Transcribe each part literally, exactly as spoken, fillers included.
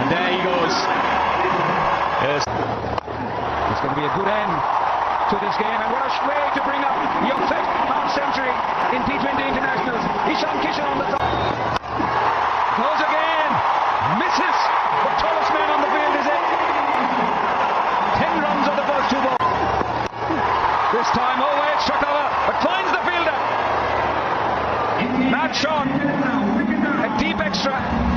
And there he goes. Yes. It's going to be a good end to this game, and what a way to bring up your fifth half century in T twenty internationals. Ishan Kishan on the top. Goes again. Misses. The tallest man on the field is it. Ten runs of the first two balls. This time away, it's struck over, but finds the fielder. Mad shot. A deep extra.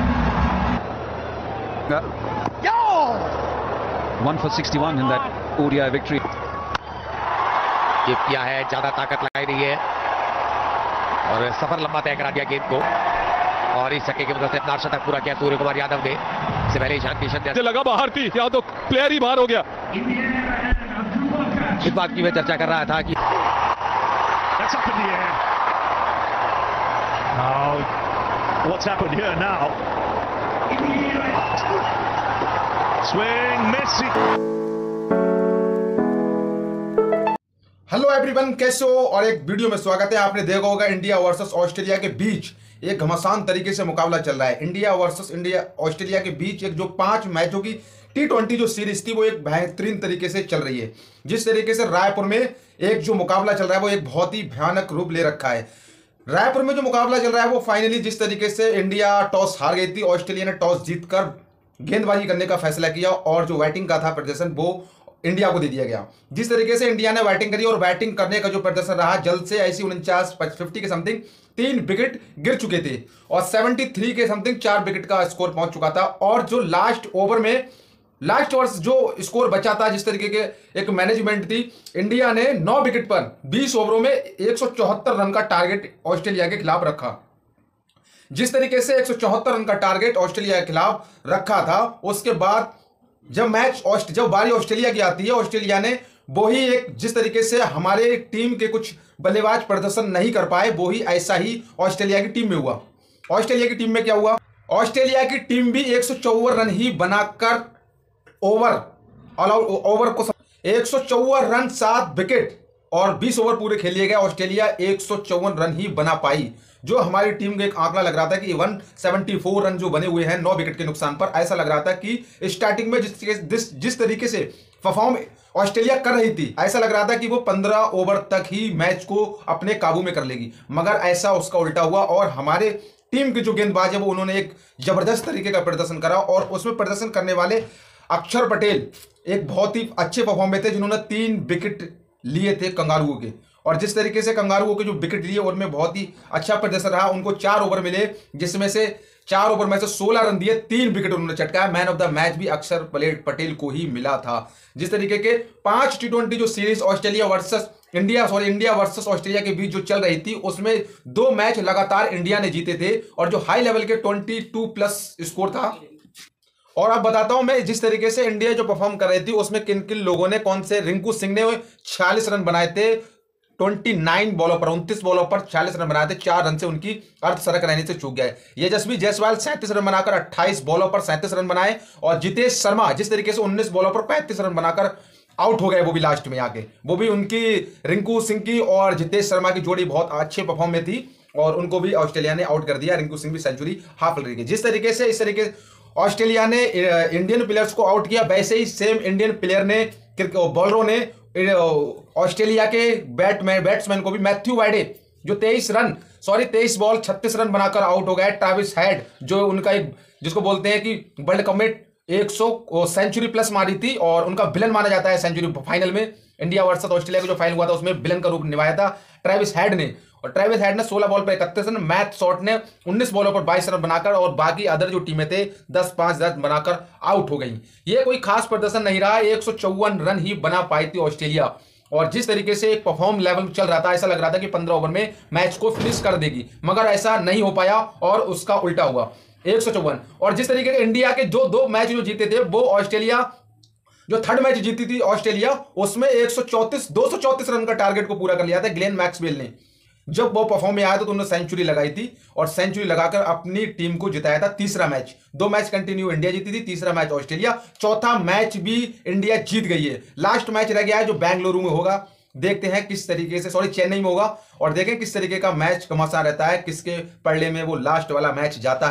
Yo! one for sixty-one in that O D I victory. ये किया है, ज्यादा ताकत लगाई नहीं है और सफर लंबा तय करा दिया गेंद को और इस छक्के की मदद से अपना शतक पूरा किया सूर्य कुमार यादव ने। इससे पहले ईशान किशन ने लगा बाहर थी, या तो प्लेयर ही बाहर हो गया। इस बात की मैं चर्चा कर रहा था कि That's up in the air. Now, what's happened here now? Swing, Messi. Hello everyone, कैसे हो? और एक वीडियो में स्वागत है। आपने देखा होगा इंडिया वर्सेस ऑस्ट्रेलिया के बीच एक घमासान तरीके से मुकाबला चल रहा है। इंडिया वर्सेस इंडिया ऑस्ट्रेलिया के बीच एक जो पांच मैचों की टी ट्वेंटी जो सीरीज थी वो एक बेहतरीन तरीके से चल रही है। जिस तरीके से रायपुर में एक जो मुकाबला चल रहा है वो एक बहुत ही भयानक रूप ले रखा है। रायपुर में जो मुकाबला चल रहा है वो फाइनली जिस तरीके से इंडिया टॉस हार गई थी, ऑस्ट्रेलिया ने टॉस जीतकर गेंदबाजी करने का फैसला किया और जो बैटिंग का था प्रदर्शन वो इंडिया को दे दिया गया। जिस तरीके से इंडिया ने बैटिंग करी और बैटिंग करने का जो प्रदर्शन रहा, जल्द से ऐसी उनचास फिफ्टी के समथिंग तीन विकेट गिर चुके थे और तिहत्तर के समथिंग चार विकेट का स्कोर पहुंच चुका था। और जो लास्ट ओवर में लास्ट ओवर जो स्कोर बचा था, जिस तरीके के एक मैनेजमेंट थी, इंडिया ने नौ विकेट पर बीस ओवरों में एक सौ चौहत्तर रन का टारगेट ऑस्ट्रेलिया के खिलाफ रखा। जिस तरीके से एक सौ चौहत्तर रन का टारगेट ऑस्ट्रेलिया के खिलाफ रखा था, उसके बाद जब मैच जब बारी ऑस्ट्रेलिया की आती है, ऑस्ट्रेलिया ने वो ही एक जिस तरीके से हमारे टीम के कुछ बल्लेबाज प्रदर्शन नहीं कर पाए, वो ही ऐसा ही ऑस्ट्रेलिया की टीम में हुआ। ऑस्ट्रेलिया की टीम में क्या हुआ? ऑस्ट्रेलिया की टीम भी एक सौ चौवन रन ही बनाकर ओवर ऑल आउट ओवर को एक सौ चौवन रन सात विकेट और बीस ओवर पूरे खेल लिए गए। ऑस्ट्रेलिया एक सौ चौवन रन ही बना पाई, जो हमारी टीम को एक आंकड़ा लग रहा था कि एक सौ चौहत्तर रन जो बने हुए हैं नौ विकेट के नुकसान पर। ऐसा लग रहा था कि स्टार्टिंग में जिस जिस जिस तरीके से परफॉर्म ऑस्ट्रेलिया कर रही थी, ऐसा लग रहा था कि वो पंद्रह ओवर तक ही मैच को अपने काबू में कर लेगी, मगर ऐसा उसका उल्टा हुआ और हमारे टीम के जो गेंदबाज है वो उन्होंने एक जबरदस्त तरीके का प्रदर्शन करा और उसमें प्रदर्शन करने वाले अक्षर पटेल एक बहुत ही अच्छे परफॉर्म में थे, जिन्होंने तीन विकेट लिए थे कंगारुओं के। और जिस तरीके से कंगारुओं के जो विकेट लिए उनमें बहुत ही अच्छा प्रदर्शन रहा। उनको चार ओवर मिले, जिसमें से चार ओवर में से सोलह रन दिए, तीन विकेट उन्होंने चटकाया। मैन ऑफ द मैच भी अक्षर पटेल को ही मिला था। जिस तरीके के पांच टी ट्वेंटी जो series Australia versus India sorry India versus Australia के बीच जो चल रही थी, उसमें दो मैच लगातार इंडिया ने जीते थे और जो हाई लेवल के ट्वेंटी टू प्लस स्कोर था। और अब बताता हूं मैं जिस तरीके से इंडिया जो परफॉर्म कर रही थी उसमें किन किन लोगों ने, कौन से, रिंकू सिंह ने छियालीस रन बनाए थे उनतीस बॉलों पर उनतीस बॉलों पर छियालीस रन बनाए थे, चार रन से उनकी अर्धशतक रहने से चूक गए। यशस्वी जायसवाल सैंतीस रन बनाकर अट्ठाईस बॉलों पर सैंतीस रन बनाए और जितेश शर्मा जिस तरीके से उन्नीस बॉलों पर पैंतीस रन बनाकर आउट हो गए, वो भी लास्ट में आके। वो भी उनकी रिंकू सिंह की और जितेश शर्मा की जोड़ी बहुत अच्छे परफॉर्म में थी और उनको भी ऑस्ट्रेलिया ने आउट कर दिया। रिंकू सिंह भी सेंचुरी हाफ कर रही। जिस तरीके से इस तरीके ऑस्ट्रेलिया ने इंडियन प्लेयर्स को आउट किया, वैसे ही सेम इंडियन प्लेयर ने बॉलरों ने ऑस्ट्रेलिया के बैटमैन बैट्समैन को भी, मैथ्यू वाइडे जो तेईस रन सॉरी तेईस बॉल छत्तीस रन बनाकर आउट हो गए। ट्रेविस हेड जो उनका एक जिसको बोलते हैं कि वर्ल्ड कप में एक सौ सेंचुरी प्लस मारी थी और उनका विलन माना जाता है सेंचुरी। फाइनल में इंडिया वर्सेस ऑस्ट्रेलिया का जो फाइनल हुआ था उसमें विलन का रूप निभाया था ट्रेविस हेड ने। और ट्रेविस हेड ने सोलह बॉल पर इकतीस रन, मैथ शॉट ने उन्नीस बॉलों पर बाईस रन बनाकर और बाकी अदर जो टीमें थे दस पांच रन बनाकर आउट हो गई। ये कोई खास प्रदर्शन नहीं रहा, एक सौ चौवन रन ही बना पाई थी ऑस्ट्रेलिया। और जिस तरीके से एक परफॉर्म लेवल चल रहा था, ऐसा लग रहा था कि पंद्रह ओवर में मैच को फिनिश कर देगी, मगर ऐसा नहीं हो पाया और उसका उल्टा हुआ एक सौ चौवन। और जिस तरीके से इंडिया के जो दो मैच जो जीते थे, वो ऑस्ट्रेलिया जो थर्ड मैच जीती थी ऑस्ट्रेलिया, उसमें एक सौ चौंतीस दो सौ चौंतीस रन का टारगेट को पूरा कर लिया था ग्लेन मैक्सवेल ने। जब वो परफॉर्म में आया तो उन्होंने सेंचुरी लगाई थी और सेंचुरी लगाकर अपनी टीम को जिताया था। तीसरा मैच, दो मैच कंटिन्यू इंडिया जीती थी, तीसरा मैच ऑस्ट्रेलिया, चौथा मैच भी इंडिया जीत गई है। लास्ट मैच रह गया है जो बेंगलुरु में होगा, देखते हैं किस तरीके से, सॉरी चेन्नई में होगा, और देखें किस तरीके का मैच घमासान रहता है, किसके पल्ले में वो लास्ट वाला मैच जाता है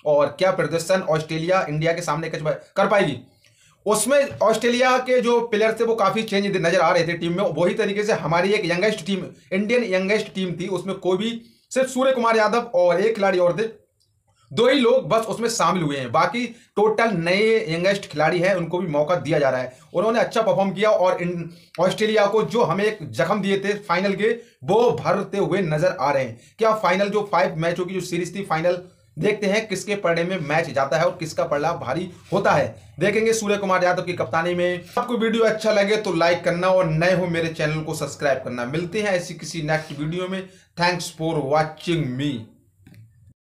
और क्या प्रदर्शन ऑस्ट्रेलिया इंडिया के सामने कर पाएगी। उसमें ऑस्ट्रेलिया के जो प्लेयर थे वो काफी चेंज नजर आ रहे थे टीम में। वही तरीके से हमारी एक youngest team, Indian youngest team थी, उसमें कोई भी सिर्फ सूर्य कुमार यादव और एक खिलाड़ी और थे, दो ही लोग बस उसमें शामिल हुए हैं। बाकी टोटल नए यंगेस्ट खिलाड़ी हैं, उनको भी मौका दिया जा रहा है। उन्होंने अच्छा परफॉर्म किया और ऑस्ट्रेलिया को जो हमें एक जख्म दिए थे फाइनल के, वो भरते हुए नजर आ रहे हैं। क्या फाइनल जो फाइव मैचों की जो सीरीज थी, फाइनल देखते हैं किसके पलड़े में मैच जाता है और किसका पलड़ा भारी होता है, देखेंगे सूर्य कुमार यादव की कप्तानी में। आपको वीडियो अच्छा लगे तो लाइक करना और नए हो मेरे चैनल को सब्सक्राइब करना। मिलते हैं ऐसी किसी नेक्स्ट वीडियो में। Thanks for watching me.